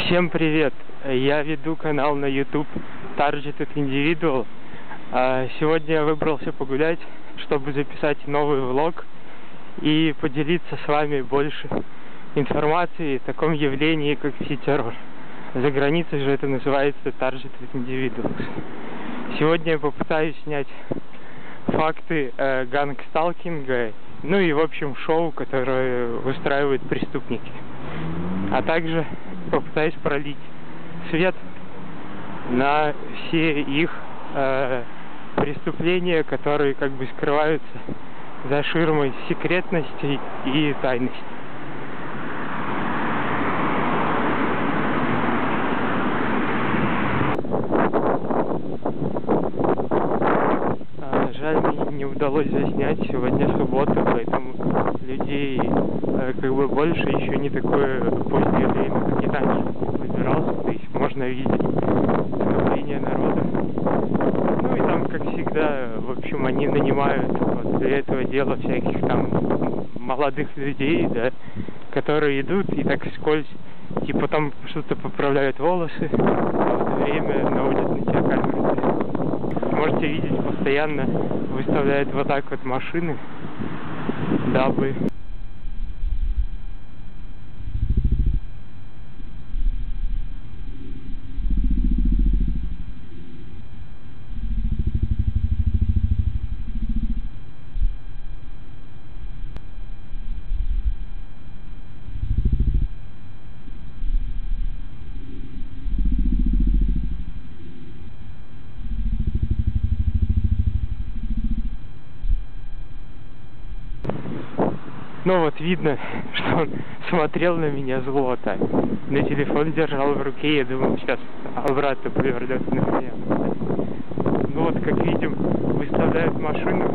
Всем привет! Я веду канал на YouTube Targeted Individual. Сегодня я выбрался погулять, чтобы записать новый влог и поделиться с вами больше информацией о таком явлении, как сеть-террор. За границей же это называется Targeted Individuals. Сегодня я попытаюсь снять факты гангсталкинга, ну и в общем шоу, которое устраивают преступники. А также попытаюсь пролить свет на все их преступления, которые как бы скрываются за ширмой секретности и тайности. Жаль, мне не удалось заснять, сегодня суббота, поэтому людей как бы больше, еще не такое позднее время, как и раньше выбирался, то есть можно видеть скопление народа. Ну и там, как всегда, в общем, они нанимают вот для этого дела всяких там молодых людей, да, которые идут и так вскользь, типа там что-то поправляют волосы, а в это время наводят на тебя камеру. Можете видеть, постоянно выставляют вот так вот машины, дабы ну вот видно, что он смотрел на меня зло так. На телефон держал в руке, я думал, сейчас обратно повернется на меня. Ну вот, как видим, выставляют машины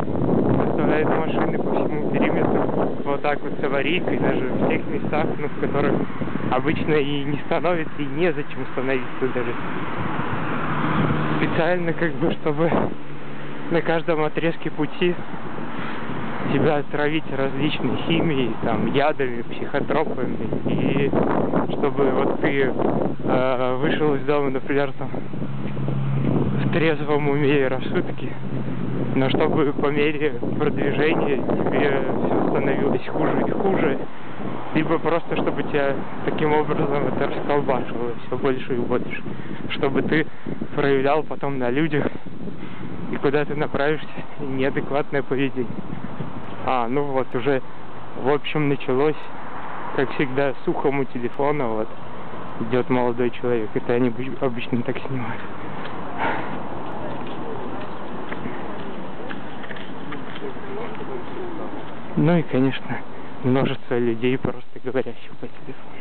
по всему периметру. Вот так вот с аварийкой, даже в тех местах, ну, в которых обычно и не становится, и незачем становиться даже. Специально как бы, чтобы на каждом отрезке пути тебя отравить различной химией, там, ядами, психотропами, и чтобы вот ты вышел из дома, например, там, в трезвом уме и рассудке, но чтобы по мере продвижения тебе все становилось хуже и хуже, либо просто чтобы тебя таким образом это расколбашивало все больше и больше, чтобы ты проявлял потом на людях и куда ты направишься неадекватное поведение. Ну вот, уже, в общем, началось, как всегда, с ухом у телефона, вот, идет молодой человек, это они обычно так снимают. Ну и, конечно, множество людей, просто говорящих по телефону.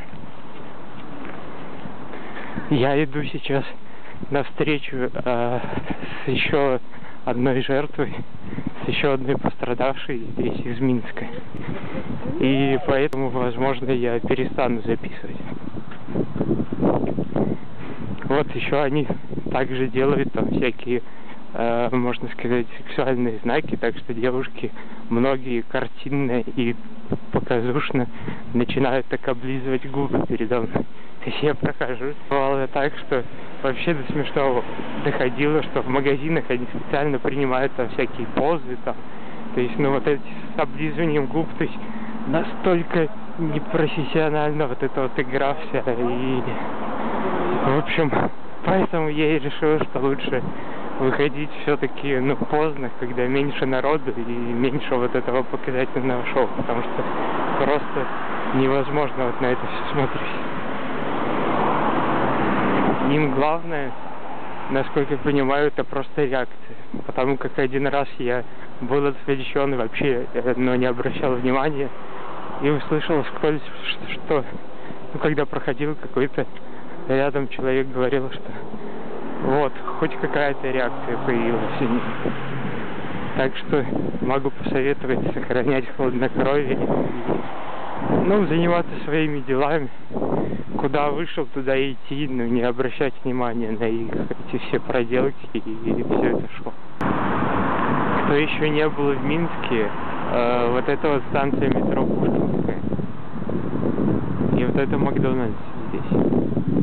Я иду сейчас навстречу с еще одной жертвой, с еще одной пострадавшей здесь из Минска. И поэтому, возможно, я перестану записывать. Вот еще они также делают там всякие, можно сказать, сексуальные знаки, так что девушки, многие картинно и показушно начинают так облизывать губы передо мной. То есть я прохожу. Бывало так, что вообще до смешного доходило, что в магазинах они специально принимают там всякие позы там. То есть, ну вот эти с облизыванием губ, то есть настолько непрофессионально вот эта вот игра вся. И в общем, поэтому я и решил, что лучше выходить все-таки, ну, поздно, когда меньше народу и меньше вот этого показательного шоу, потому что просто невозможно вот на это все смотреть. Им главное, насколько я понимаю, это просто реакция, потому как один раз я был отвлечен и вообще, но не обращал внимания и услышал вскользь, что ну, когда проходил какой-то рядом человек, говорил, что вот, хоть какая-то реакция появилась у них. Так что могу посоветовать сохранять хладнокровие и, ну, заниматься своими делами. Куда вышел, туда и идти, но не обращать внимания на их эти все проделки и все это шоу. Кто еще не был в Минске, вот эта вот станция метро Путинская. И вот это Макдональдс здесь.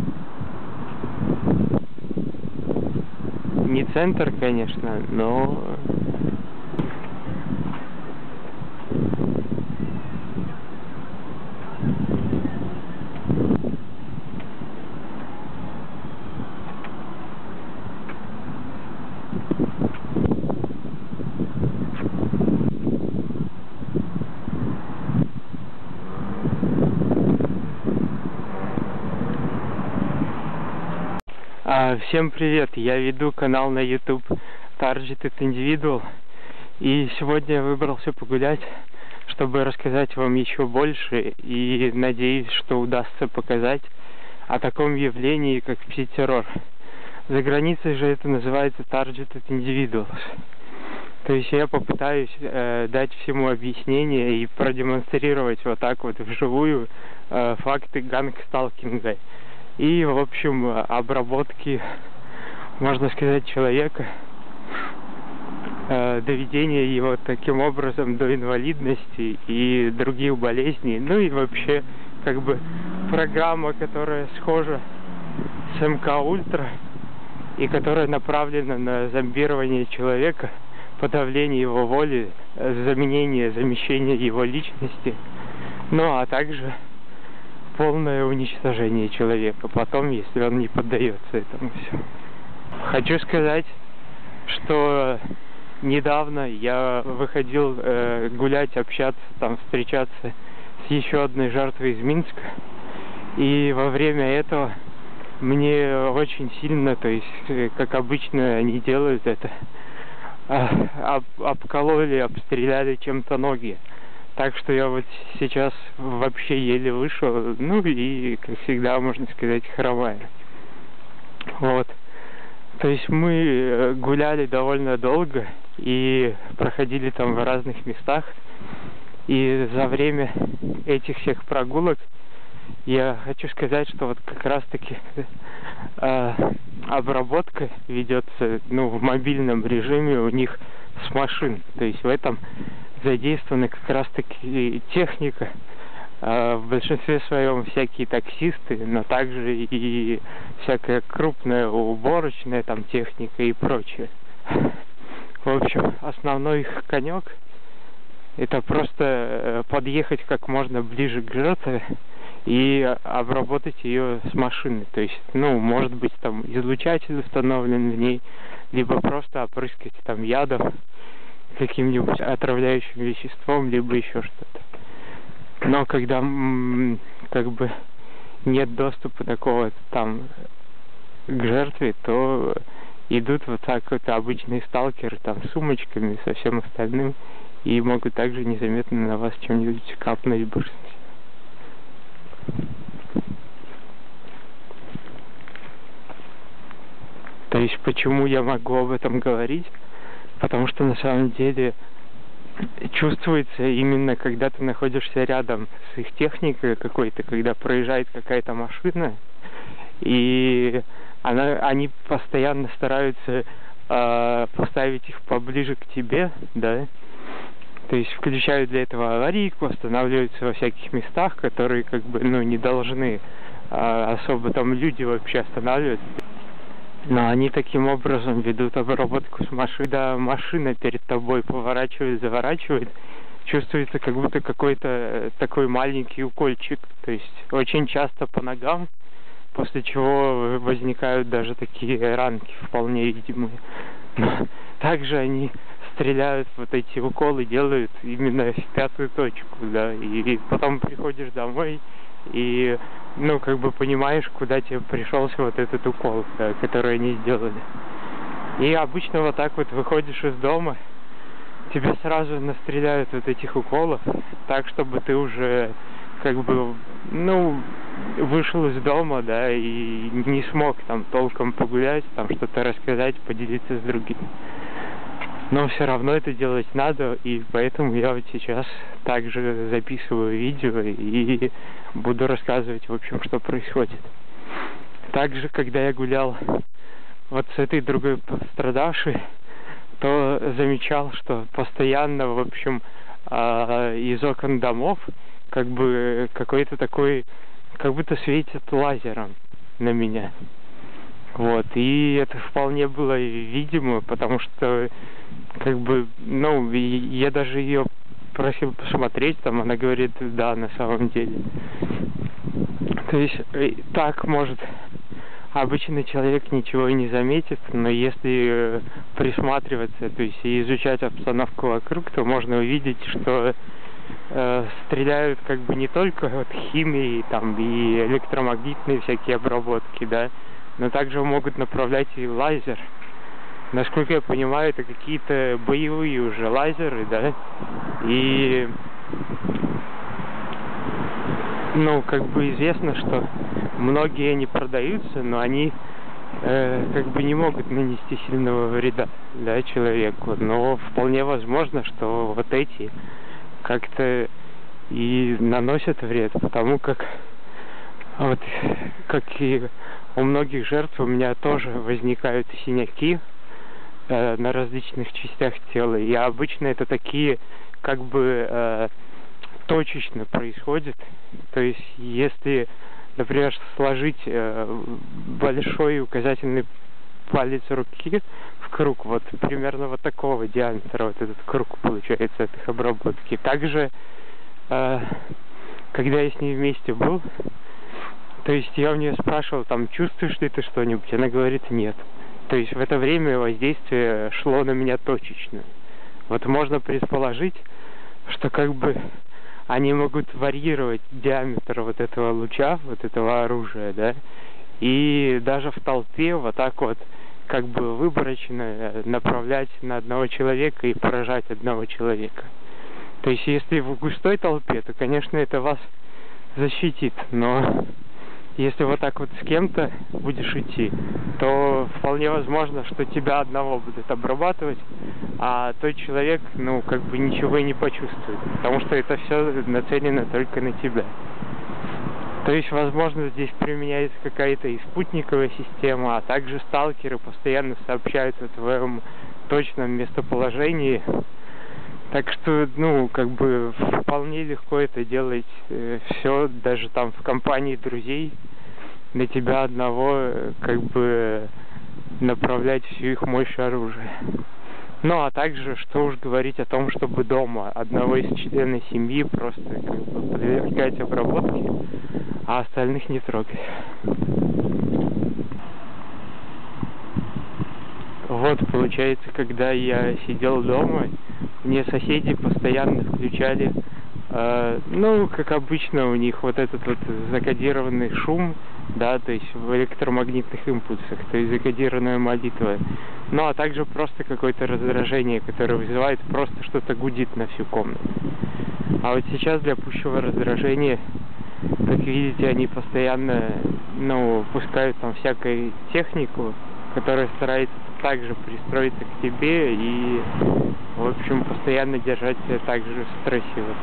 центр, конечно, но... Всем привет! Я веду канал на YouTube Targeted Individual, и сегодня я выбрался погулять, чтобы рассказать вам еще больше, и надеюсь, что удастся показать о таком явлении, как пси-террор. За границей же это называется Targeted Individuals. То есть я попытаюсь дать всему объяснение и продемонстрировать вот так вот вживую факты гангсталкинга. И, в общем, обработки, можно сказать, человека, доведения его таким образом до инвалидности и других болезней. Ну и вообще, как бы, программа, которая схожа с МК Ультра и которая направлена на зомбирование человека, подавление его воли, замещение его личности, ну а также полное уничтожение человека потом, если он не поддается этому всему. Хочу сказать, что недавно я выходил гулять, общаться, там встречаться с еще одной жертвой из Минска, и во время этого мне очень сильно, то есть, как обычно они делают это, обкололи, обстреляли чем-то ноги. Так что я вот сейчас вообще еле вышел, ну и, как всегда, можно сказать, хромаю. Вот. То есть мы гуляли довольно долго и проходили там в разных местах. И за время этих всех прогулок я хочу сказать, что вот как раз-таки обработка ведется, ну, в мобильном режиме у них с машин. То есть в этом задействована как раз-таки техника, в большинстве своем всякие таксисты, но также и всякая крупная уборочная там техника и прочее. В общем, основной их конек — это просто подъехать как можно ближе к жертве и обработать ее с машины. То есть, ну, может быть, там излучатель установлен в ней, либо просто опрыскать там ядом, каким-нибудь отравляющим веществом, либо еще что-то. Но когда как бы нет доступа такого там к жертве, то идут вот так вот обычные сталкеры там с сумочками, со всем остальным, и могут также незаметно на вас чем-нибудь капнуть, бросить. То есть почему я могу об этом говорить? Потому что на самом деле чувствуется именно, когда ты находишься рядом с их техникой какой-то, когда проезжает какая-то машина, и они постоянно стараются поставить их поближе к тебе, да, то есть включают для этого аварийку, останавливаются во всяких местах, которые как бы, ну, не должны особо там люди вообще останавливаться. Но они таким образом ведут обработку с машины. Когда машина перед тобой поворачивает, заворачивает, чувствуется как будто какой-то такой маленький укольчик. То есть очень часто по ногам, после чего возникают даже такие ранки вполне видимые. Но также они стреляют, вот эти уколы делают именно в пятую точку, да, и потом приходишь домой и, ну, как бы понимаешь, куда тебе пришелся вот этот укол, да, который они сделали. И обычно вот так вот выходишь из дома, тебе сразу настреляют вот этих уколов, так, чтобы ты уже, как бы, ну, вышел из дома, да, и не смог там толком погулять, там что-то рассказать, поделиться с другими. Но все равно это делать надо, и поэтому я вот сейчас также записываю видео и буду рассказывать, в общем, что происходит. Также, когда я гулял вот с этой другой пострадавшей, то замечал, что постоянно, в общем, из окон домов как бы какой-то такой, как будто светит лазером на меня. Вот, и это вполне было видимо, потому что, как бы, ну, я даже ее просил посмотреть, там, она говорит, да, на самом деле. То есть, так, может, обычный человек ничего и не заметит, но если присматриваться, то есть и изучать обстановку вокруг, то можно увидеть, что стреляют как бы не только вот химией, там, и электромагнитные всякие обработки, да, но также могут направлять и лазер. Насколько я понимаю, это какие-то боевые уже лазеры, да, и, ну, как бы известно, что многие не продаются, но они как бы не могут нанести сильного вреда, да, человеку, но вполне возможно, что вот эти как-то и наносят вред, потому как вот, как и у многих жертв, у меня тоже возникают синяки на различных частях тела, и обычно это такие как бы точечно происходит, то есть если, например, сложить большой указательный палец руки в круг, вот примерно вот такого диаметра, вот этот круг получается от их обработки. Также, когда я с ней вместе был, то есть я у нее спрашивал, там, чувствуешь ли ты что-нибудь? Она говорит, нет. То есть в это время воздействие шло на меня точечно. Вот можно предположить, что как бы они могут варьировать диаметр вот этого луча, вот этого оружия, да, и даже в толпе вот так вот как бы выборочно направлять на одного человека и поражать одного человека. То есть если в густой толпе, то, конечно, это вас защитит, но если вот так вот с кем-то будешь идти, то вполне возможно, что тебя одного будут обрабатывать, а тот человек, ну, как бы ничего и не почувствует, потому что это все нацелено только на тебя. То есть, возможно, здесь применяется какая-то и спутниковая система, а также сталкеры постоянно сообщают о твоем точном местоположении. Так что, ну, как бы вполне легко это делать все, даже там в компании друзей, на тебя одного, как бы направлять всю их мощь оружия. Ну, а также, что уж говорить о том, чтобы дома одного из членов семьи просто как бы подвергать обработке, а остальных не трогать. Вот, получается, когда я сидел дома, мне соседи постоянно включали, ну, как обычно, у них вот этот вот закодированный шум, да, то есть в электромагнитных импульсах, то есть закодированная молитва. Ну, а также просто какое-то раздражение, которое вызывает просто что-то гудит на всю комнату. А вот сейчас для пущего раздражения, как видите, они постоянно, ну, пускают там всякую технику, которая старается также пристроиться к тебе и, в общем, постоянно держать себя также в стрессе. Вот.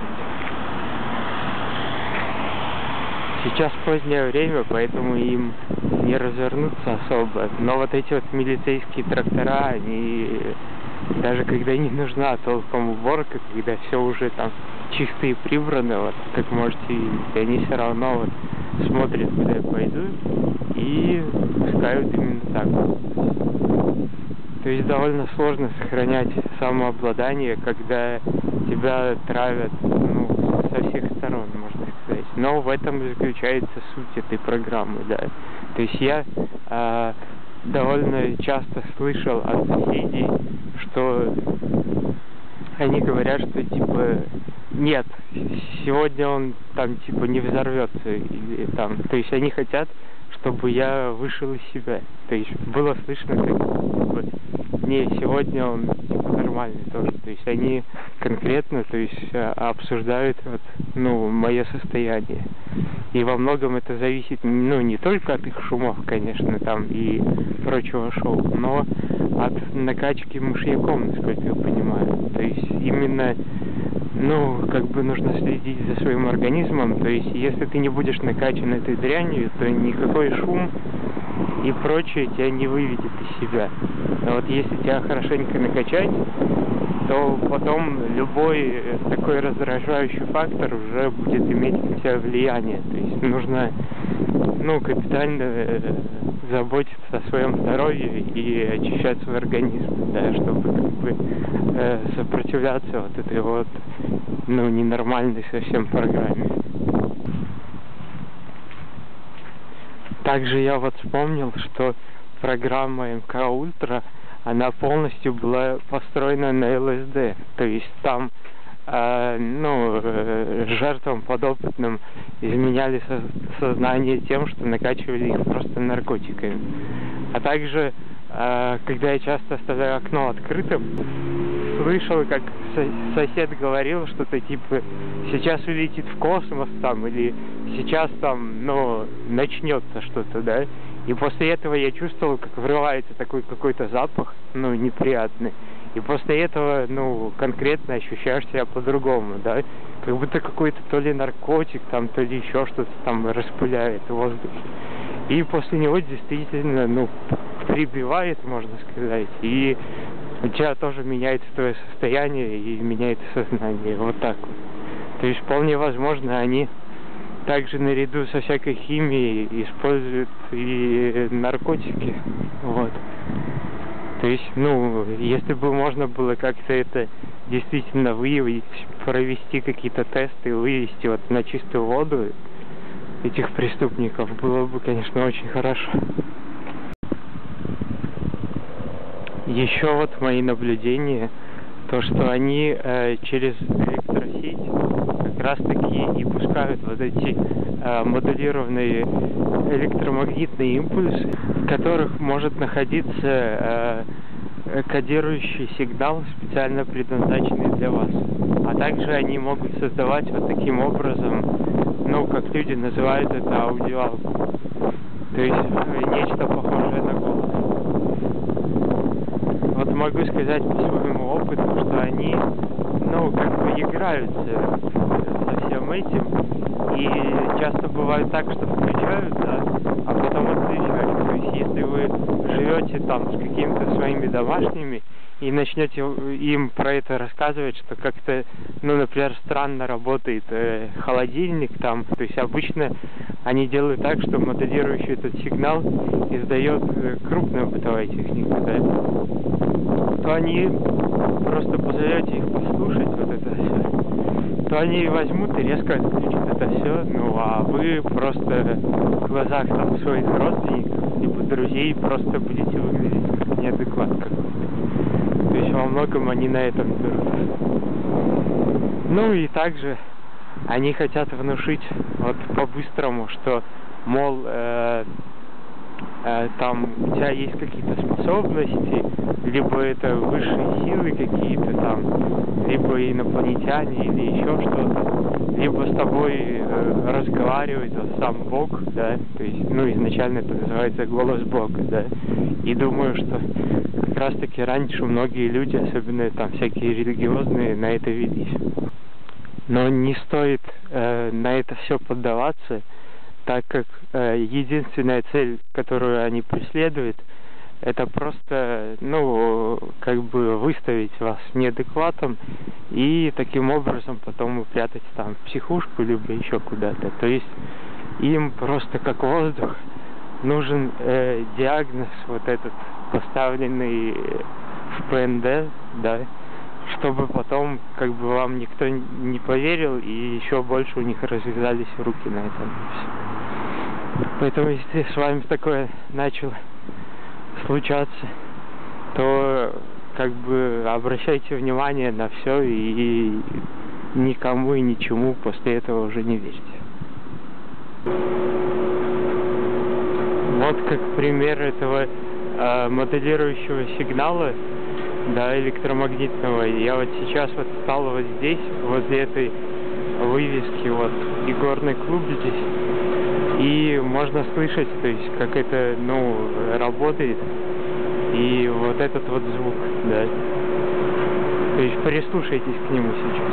Сейчас позднее время, поэтому им не развернуться особо. Но вот эти вот милицейские трактора, они, даже когда не нужна толком уборка, когда все уже там чисто и прибрано, вот, как можете видеть, они все равно вот смотрят, куда я пойду, и пускают именно так. То есть довольно сложно сохранять самообладание, когда тебя травят, ну, со всех сторон, можно сказать. Но в этом заключается суть этой программы, да. То есть я довольно часто слышал от соседей, что они говорят, что типа нет, сегодня он там типа не взорвется, или там, то есть они хотят, чтобы я вышел из себя. То есть было слышно, как типа, не, сегодня он типа нормальный тоже. То есть они конкретно, то есть обсуждают вот, ну, мое состояние. И во многом это зависит, ну, не только от их шумов, конечно, там и прочего шоу, но от накачки мышьяком, насколько я понимаю. То есть именно, ну, как бы нужно следить за своим организмом, то есть если ты не будешь накачан этой дрянью, то никакой шум и прочее тебя не выведет из себя. Но вот если тебя хорошенько накачать, то потом любой такой раздражающий фактор уже будет иметь на тебя влияние. То есть нужно, ну, капитально заботиться о своем здоровье и очищать свой организм, да, чтобы как бы сопротивляться вот этой вот, ну, ненормальной совсем программе. Также я вот вспомнил, что программа МК Ультра, она полностью была построена на ЛСД, то есть там жертвам подопытным изменяли сознание тем, что накачивали их просто наркотиками. А также, когда я часто оставляю окно открытым, слышал, как сосед говорил что-то типа сейчас улетит в космос там, или сейчас там, начнется что-то, да. И после этого я чувствовал, как врывается такой какой-то запах, неприятный. И после этого, конкретно ощущаешь себя по-другому, да. Как будто какой-то то ли наркотик там, то ли еще что-то там распыляет в воздухе. И после него действительно, прибивает, можно сказать. И у тебя тоже меняется твое состояние и меняется сознание. Вот так вот. То есть вполне возможно, они также наряду со всякой химией используют и наркотики. Вот. То есть, если бы можно было как-то это действительно выявить, провести какие-то тесты, вывести вот на чистую воду этих преступников, было бы, конечно, очень хорошо. Еще вот мои наблюдения, то, что они через электросеть как раз таки и пускают вот эти модулированные электромагнитные импульсы, в которых может находиться кодирующий сигнал, специально предназначенный для вас. А также они могут создавать вот таким образом, как люди называют это, аудиалку. То есть нечто похожее на голос. Вот могу сказать по своему опыту, что они, играются со всем этим. И часто бывает так, что включают, да, а потом отключают. То есть, если вы живете там с какими-то своими домашними и начнете им про это рассказывать, что как-то, например, странно работает холодильник там, то есть обычно они делают так, что моделирующий этот сигнал издает крупная бытовая техника, да, то они просто позовете их послушать вот это все, то они возьмут и резко отключат это все, а вы просто в глазах там своих родственников либо друзей просто будете выглядеть как неадекват какой-то. То есть во многом они на этом берут. И также они хотят внушить вот по-быстрому, что, мол, там у тебя есть какие-то способности, либо это высшие силы какие-то там, либо инопланетяне или еще что-то, либо с тобой разговаривает сам Бог, да, то есть, изначально это называется голос Бога, да, и думаю, что как раз таки раньше многие люди, особенно там всякие религиозные, на это велись. Но не стоит на это все поддаваться, так как единственная цель, которую они преследуют, это просто, выставить вас неадекватом и таким образом потом упрятать там в психушку, либо еще куда-то. То есть им просто как воздух нужен диагноз вот этот, поставленный в ПНД, да, чтобы потом вам никто не поверил и еще больше у них развязались руки на этом. Поэтому если с вами такое начало случаться, то обращайте внимание на все и никому и ничему после этого уже не верьте. Вот как пример этого моделирующего сигнала, да, электромагнитного. Я вот сейчас вот стал вот здесь, возле этой вывески, вот, игорный клуб здесь, и можно слышать, то есть, как это, работает, и вот этот вот звук, да. То есть, прислушайтесь к нему сейчас.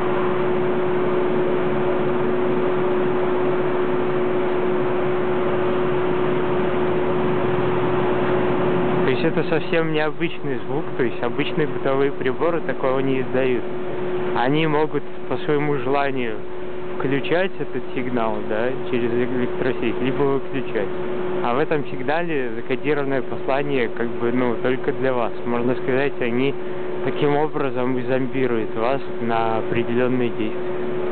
То есть это совсем необычный звук, то есть обычные бытовые приборы такого не издают. Они могут по своему желанию включать этот сигнал, да, через электросеть, либо выключать. А в этом сигнале закодированное послание, как бы, ну, только для вас. Можно сказать, они таким образом и зомбируют вас на определенные действия.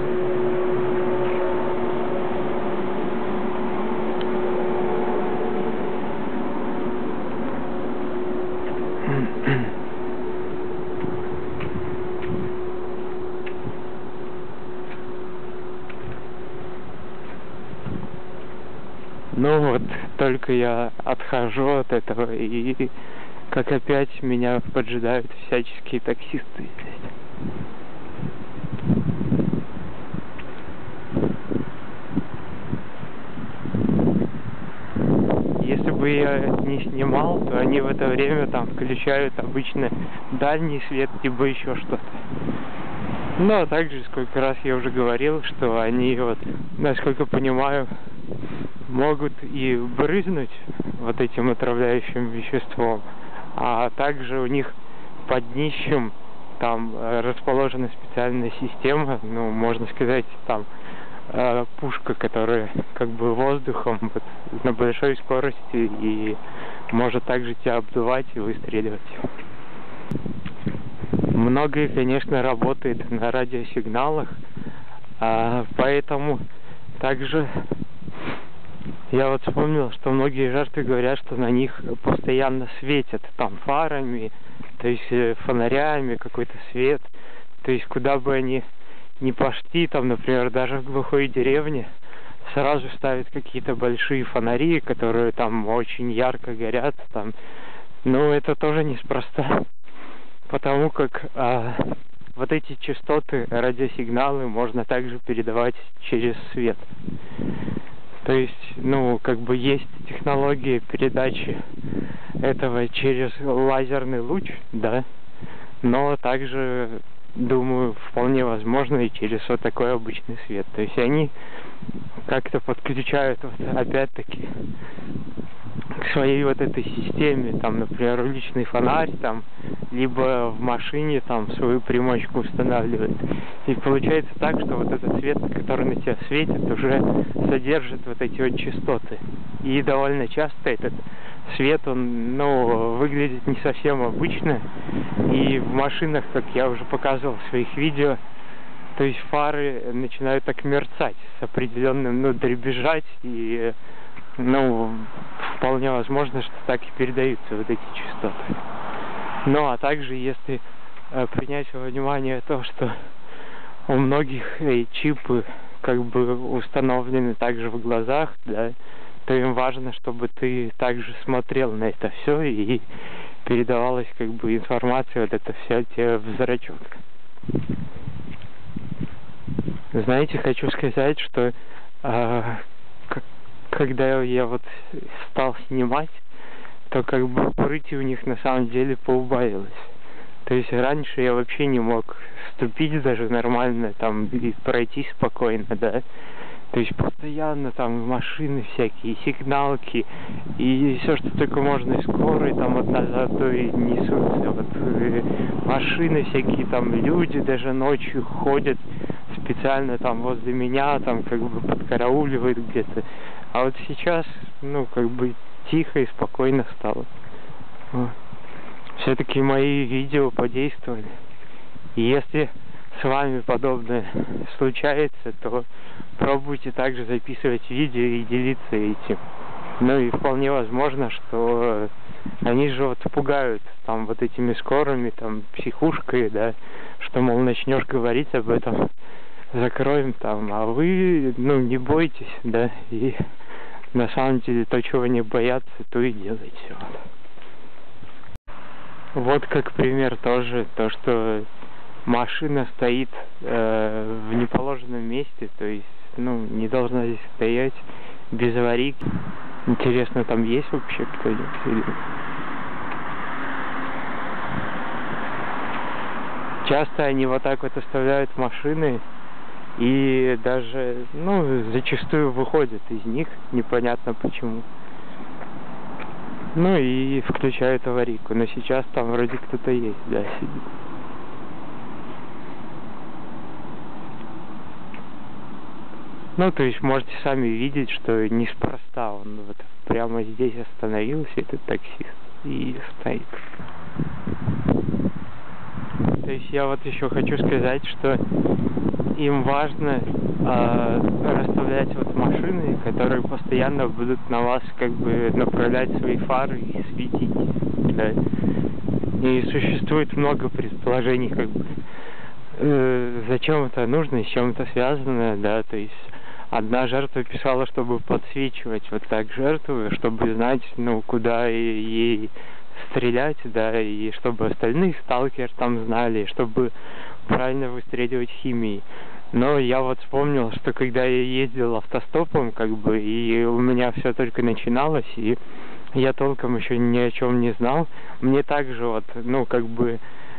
Ну вот, только я отхожу от этого, и как опять меня поджидают всяческие таксисты здесь. Если бы я не снимал, то они в это время там включают обычно дальний свет, либо еще что-то. Ну, а также, сколько раз я уже говорил, что они, вот, насколько понимаю, могут и брызнуть вот этим отравляющим веществом, а также у них под днищем там расположена специальная система, ну, можно сказать, там пушка, которая как бы воздухом вот, на большой скорости и может также тебя обдувать и выстреливать. Многое, конечно, работает на радиосигналах, поэтому также я вот вспомнил, что многие жертвы говорят, что на них постоянно светят там фарами, то есть фонарями, какой-то свет. То есть куда бы они ни пошли, там, например, даже в глухой деревне, сразу ставят какие-то большие фонари, которые там очень ярко горят. Там. Но это тоже неспроста, потому как вот эти частоты, радиосигналы можно также передавать через свет. То есть, ну, как бы есть технология передачи этого через лазерный луч, да, но также, думаю, вполне возможно и через вот такой обычный свет. То есть они как-то подключают, вот, опять-таки, к своей вот этой системе, там, например, уличный фонарь, там, либо в машине там свою примочку устанавливает. И получается так, что вот этот свет, который на тебя светит, уже содержит вот эти вот частоты. И довольно часто этот свет, он, ну, выглядит не совсем обычно. И в машинах, как я уже показывал в своих видео, то есть фары начинают так мерцать с определенным, ну, дребезжать, и, ну, вполне возможно, что так и передаются вот эти частоты. Ну, а также, если принять во внимание то, что у многих чипы как бы установлены также в глазах, да, то им важно, чтобы ты также смотрел на это все и передавалась как бы информация, вот это все тебе в зрачок. Знаете, хочу сказать, что когда я вот стал снимать, то как бы прыти у них на самом деле поубавилось. То есть раньше я вообще не мог ступить даже нормально там и пройти спокойно, да. То есть постоянно там машины всякие, сигналки и все, что только можно, и скорые там одна за той несутся. Вот машины всякие, там люди даже ночью ходят специально там возле меня, там как бы подкарауливают где-то. А вот сейчас, ну, как бы тихо и спокойно стало. Вот. Все-таки мои видео подействовали. И если с вами подобное случается, то пробуйте также записывать видео и делиться этим. Ну и вполне возможно, что они же вот пугают там вот этими скорыми, там, психушкой, да, что, мол, начнешь говорить об этом, закроем там, а вы, ну, не бойтесь, да, и на самом деле то, чего не боятся, то и делайте. Вот как пример тоже, то, что машина стоит в неположенном месте, то есть, ну, не должна здесь стоять без аварийки. Интересно, там есть вообще кто-нибудь? Часто они вот так вот оставляют машины и даже, ну, зачастую выходят из них, непонятно почему. Ну и включают аварийку, но сейчас там вроде кто-то есть, да, сидит. Ну, то есть можете сами видеть, что неспроста он вот прямо здесь остановился, этот таксист, и стоит. То есть я вот еще хочу сказать, что им важно расставлять вот машины, которые постоянно будут на вас как бы направлять свои фары и светить. Да. И существует много предположений, как бы, зачем это нужно и с чем это связано, да, то есть одна жертва писала, чтобы подсвечивать вот так жертву, чтобы знать, ну, куда ей стрелять, да, и чтобы остальные сталкеры там знали, чтобы правильно выстреливать химией. Но я вот вспомнил, что когда я ездил автостопом, как бы, и у меня все только начиналось, и я толком еще ни о чем не знал, мне также вот, ну, как бы,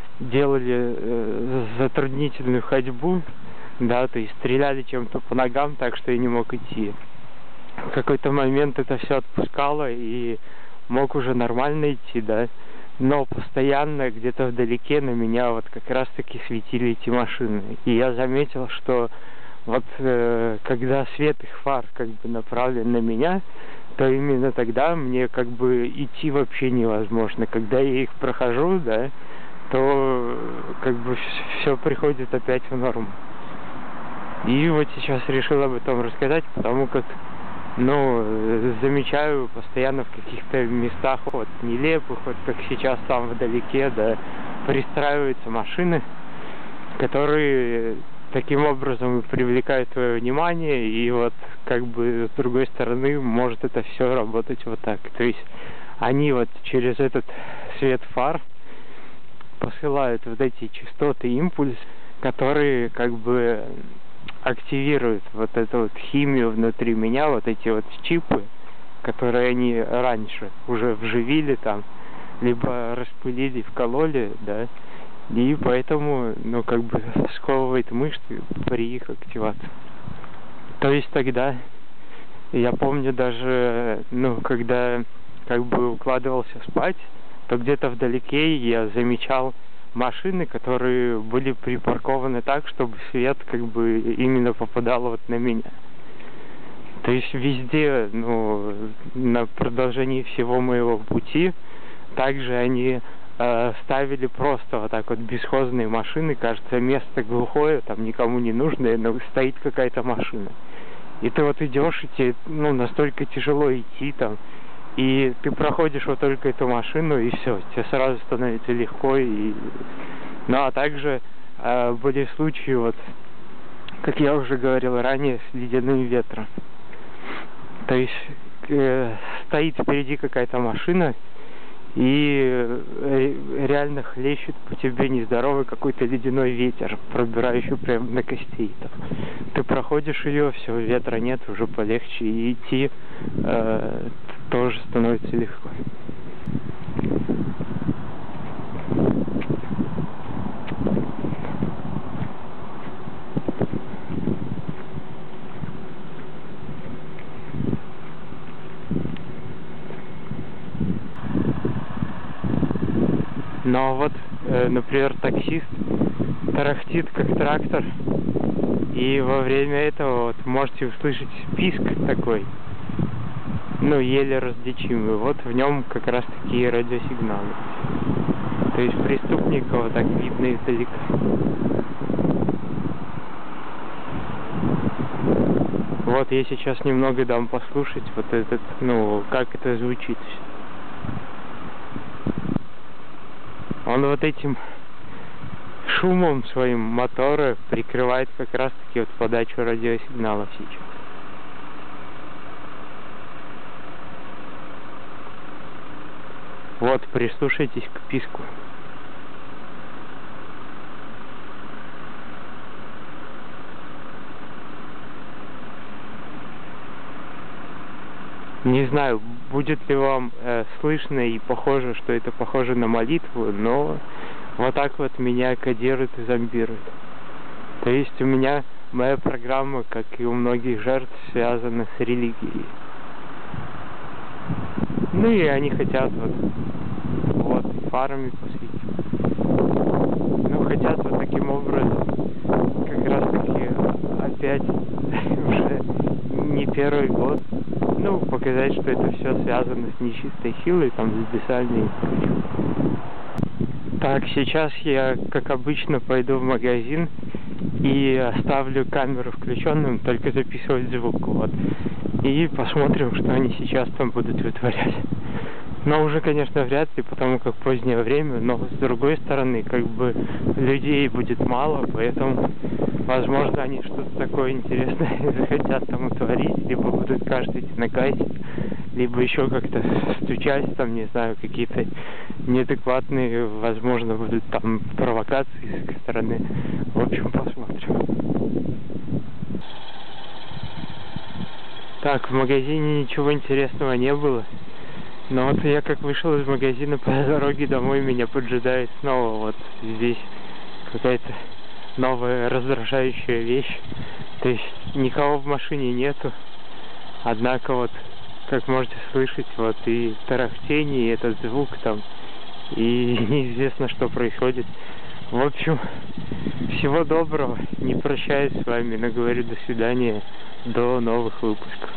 делали затруднительную ходьбу, да, то есть стреляли чем-то по ногам, так что я не мог идти. В какой-то момент это все отпускало, и мог уже нормально идти, да, но постоянно где-то вдалеке на меня вот как раз-таки светили эти машины. И я заметил, что вот когда свет их фар как бы направлен на меня, то именно тогда мне как бы идти вообще невозможно. Когда я их прохожу, да, то как бы все приходит опять в норму. И вот сейчас решил об этом рассказать, потому как, ну, замечаю постоянно в каких-то местах вот нелепых, вот как сейчас там вдалеке, да, пристраиваются машины, которые таким образом привлекают твое внимание, и вот как бы с другой стороны может это все работать вот так. То есть они вот через этот свет фар посылают вот эти частоты, импульс, которые как бы активируют вот эту вот химию внутри меня, вот эти вот чипы, которые они раньше уже вживили там, либо распылили, вкололи, да, и поэтому, ну, как бы сковывает мышцы при их активации. То есть тогда, я помню даже, ну, когда как бы укладывался спать, то где-то вдалеке я замечал машины, которые были припаркованы так, чтобы свет как бы именно попадал вот на меня. То есть везде, ну, на продолжении всего моего пути, также они ставили просто вот так вот бесхозные машины, кажется, место глухое, там никому не нужное, но стоит какая-то машина. И ты вот идешь, и тебе, ну, настолько тяжело идти там, и ты проходишь вот только эту машину, и все, тебе сразу становится легко. И... Ну, а также были случаи, вот, как я уже говорил ранее, с ледяным ветром. То есть стоит впереди какая-то машина, и реально хлещет по тебе нездоровый какой-то ледяной ветер, пробирающий прямо на костей. Там. Ты проходишь ее, все, ветра нет, уже полегче, и идти тоже становится легко. Но вот, например, таксист тарахтит как трактор, и во время этого вот можете услышать писк такой, ну, еле различимый. Вот в нем как раз такие радиосигналы. То есть преступника вот так видно издалека. Вот я сейчас немного дам послушать вот этот, ну, как это звучит. Он вот этим шумом своим мотора прикрывает как раз таки вот подачу радиосигналов сейчас. Вот, прислушайтесь к писку. Не знаю, будет ли вам слышно и похоже, что это похоже на молитву, но вот так вот меня кодирует и зомбирует. То есть у меня моя программа, как и у многих жертв, связана с религией. Ну и они хотят вот фарами посветить. Ну, хотят вот таким образом как раз таки опять уже не первый год. Ну, показать, что это все связано с нечистой силой, там, с бесальной историей. Так, сейчас я, как обычно, пойду в магазин и оставлю камеру включенным, только записывать звук, вот. И посмотрим, что они сейчас там будут вытворять. Но уже, конечно, вряд ли, потому как позднее время, но с другой стороны, как бы людей будет мало, поэтому, возможно, они что-то такое интересное захотят там утворить, либо будут каждый нагайить, либо еще как-то стучать, там, не знаю, какие-то неадекватные, возможно, будут там провокации с их стороны. В общем, посмотрим. Так, в магазине ничего интересного не было. Но вот я как вышел из магазина, по дороге домой меня поджидает снова вот здесь какая-то новая раздражающая вещь. То есть никого в машине нету. Однако вот, как можете слышать, вот и тарахтение, и этот звук там, и неизвестно, что происходит. В общем, всего доброго. Не прощаюсь с вами, но говорю до свидания, до новых выпусков.